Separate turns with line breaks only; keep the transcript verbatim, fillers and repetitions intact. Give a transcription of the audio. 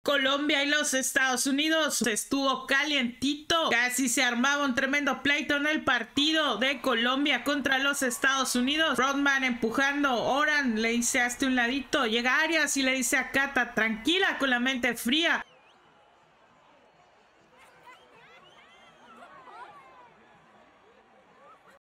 Colombia y los Estados Unidos estuvo calientito, casi se armaba un tremendo pleito en el partido de Colombia contra los Estados Unidos. Rodman empujando, Oran le dice hazte un ladito, llega Arias y le dice a Cata tranquila con la mente fría.